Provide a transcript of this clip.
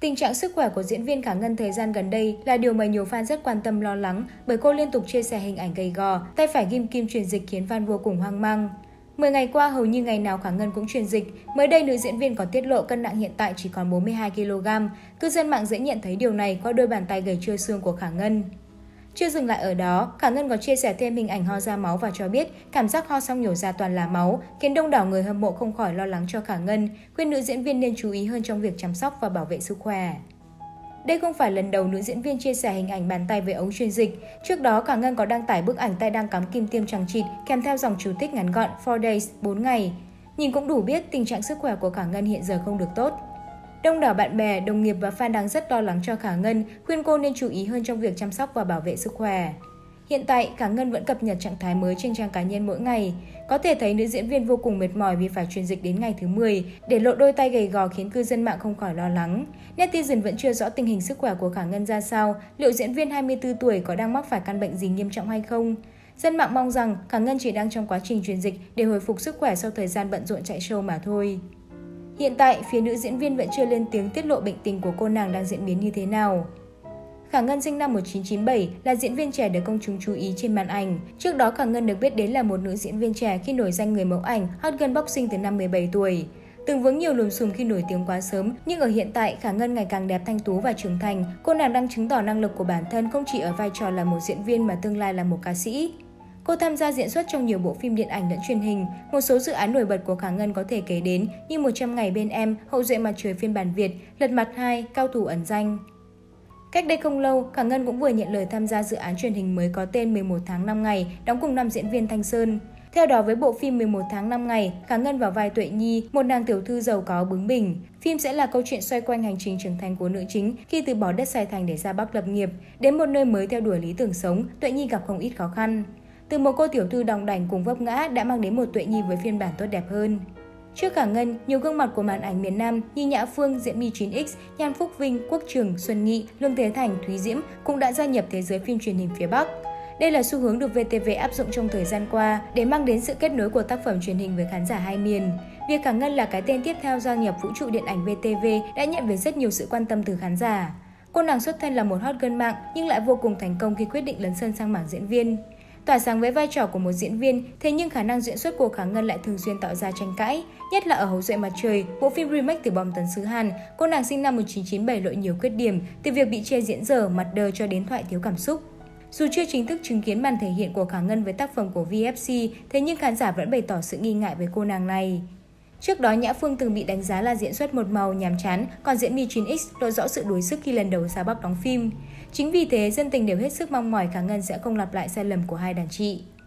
Tình trạng sức khỏe của diễn viên Khả Ngân thời gian gần đây là điều mà nhiều fan rất quan tâm lo lắng bởi cô liên tục chia sẻ hình ảnh gầy gò, tay phải ghim kim truyền dịch khiến fan vô cùng hoang mang. 10 ngày qua hầu như ngày nào Khả Ngân cũng truyền dịch, mới đây nữ diễn viên có tiết lộ cân nặng hiện tại chỉ còn 42 kg. Cư dân mạng dễ nhận thấy điều này qua đôi bàn tay gầy trơ xương của Khả Ngân. Chưa dừng lại ở đó, Khả Ngân có chia sẻ thêm hình ảnh ho ra máu và cho biết cảm giác ho xong nhổ ra toàn là máu, khiến đông đảo người hâm mộ không khỏi lo lắng cho Khả Ngân, khuyên nữ diễn viên nên chú ý hơn trong việc chăm sóc và bảo vệ sức khỏe. Đây không phải lần đầu nữ diễn viên chia sẻ hình ảnh bàn tay với ống truyền dịch. Trước đó, Khả Ngân có đăng tải bức ảnh tay đang cắm kim tiêm chằng chịt kèm theo dòng chú thích ngắn gọn 4 days, 4 ngày. Nhìn cũng đủ biết tình trạng sức khỏe của Khả Ngân hiện giờ không được tốt. Đông đảo bạn bè, đồng nghiệp và fan đang rất lo lắng cho Khả Ngân, khuyên cô nên chú ý hơn trong việc chăm sóc và bảo vệ sức khỏe. Hiện tại, Khả Ngân vẫn cập nhật trạng thái mới trên trang cá nhân mỗi ngày. Có thể thấy nữ diễn viên vô cùng mệt mỏi vì phải truyền dịch đến ngày thứ 10, để lộ đôi tay gầy gò khiến cư dân mạng không khỏi lo lắng. Netizen vẫn chưa rõ tình hình sức khỏe của Khả Ngân ra sao, liệu diễn viên 24 tuổi có đang mắc phải căn bệnh gì nghiêm trọng hay không? Dân mạng mong rằng Khả Ngân chỉ đang trong quá trình truyền dịch để hồi phục sức khỏe sau thời gian bận rộn chạy show mà thôi. Hiện tại, phía nữ diễn viên vẫn chưa lên tiếng tiết lộ bệnh tình của cô nàng đang diễn biến như thế nào. Khả Ngân sinh năm 1997 là diễn viên trẻ được công chúng chú ý trên màn ảnh. Trước đó, Khả Ngân được biết đến là một nữ diễn viên trẻ khi nổi danh người mẫu ảnh Hot Girl Boxing từ năm 17 tuổi. Từng vướng nhiều lùm xùm khi nổi tiếng quá sớm, nhưng ở hiện tại, Khả Ngân ngày càng đẹp, thanh tú và trưởng thành. Cô nàng đang chứng tỏ năng lực của bản thân không chỉ ở vai trò là một diễn viên mà tương lai là một ca sĩ. Cô tham gia diễn xuất trong nhiều bộ phim điện ảnh lẫn truyền hình. Một số dự án nổi bật của Khả Ngân có thể kể đến như 100 ngày bên em, Hậu duệ mặt trời phiên bản Việt, Lật mặt 2, Cao thủ ẩn danh. Cách đây không lâu, Khả Ngân cũng vừa nhận lời tham gia dự án truyền hình mới có tên 11 tháng 5 ngày, đóng cùng nam diễn viên Thanh Sơn. Theo đó, với bộ phim 11 tháng 5 ngày, Khả Ngân vào vai Tuệ Nhi, một nàng tiểu thư giàu có bướng bỉnh. Phim sẽ là câu chuyện xoay quanh hành trình trưởng thành của nữ chính khi từ bỏ đất Sài Thành để ra Bắc lập nghiệp. Đến một nơi mới theo đuổi lý tưởng sống, Tuệ Nhi gặp không ít khó khăn. Từ một cô tiểu thư đòng đảnh cùng vấp ngã đã mang đến một Tuệ Nhi với phiên bản tốt đẹp hơn. Trước Khả Ngân, nhiều gương mặt của màn ảnh miền Nam như Nhã Phương, Diễm My 9X, Nhan Phúc Vinh, Quốc Trường, Xuân Nghị, Lương Thế Thành, Thúy Diễm cũng đã gia nhập thế giới phim truyền hình phía Bắc. Đây là xu hướng được VTV áp dụng trong thời gian qua để mang đến sự kết nối của tác phẩm truyền hình với khán giả hai miền. Việc Khả Ngân là cái tên tiếp theo gia nhập vũ trụ điện ảnh VTV đã nhận về rất nhiều sự quan tâm từ khán giả. Cô nàng xuất thân là một hot girl mạng nhưng lại vô cùng thành công khi quyết định lấn sân sang mảng diễn viên. Tỏa sáng với vai trò của một diễn viên, thế nhưng khả năng diễn xuất của Khả Ngân lại thường xuyên tạo ra tranh cãi, nhất là ở Hậu duệ mặt trời, bộ phim remake từ bom tấn xứ Hàn. Cô nàng sinh năm 1997 lộ nhiều khuyết điểm, từ việc bị chê diễn dở, mặt đơ cho đến thoại thiếu cảm xúc. Dù chưa chính thức chứng kiến màn thể hiện của Khả Ngân với tác phẩm của VFC, thế nhưng khán giả vẫn bày tỏ sự nghi ngại với cô nàng này. Trước đó, Nhã Phương từng bị đánh giá là diễn xuất một màu nhàm chán, còn Diễm My 9X lộ rõ sự đuối sức khi lần đầu ra Bắc đóng phim. Chính vì thế, dân tình đều hết sức mong mỏi Khả Ngân sẽ không lặp lại sai lầm của hai đàn chị.